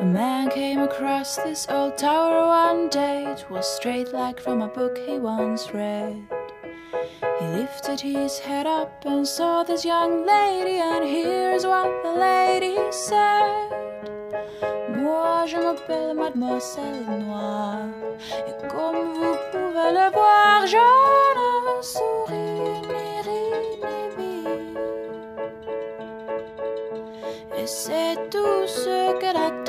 A man came across this old tower one day. It was straight like from a book he once read. He lifted his head up and saw this young lady, and here's what the lady said. Moi je m'appelle Mademoiselle Noire, et comme vous pouvez le voir, je ne souris ni ris ni vis. Et c'est tout ce qu'elle a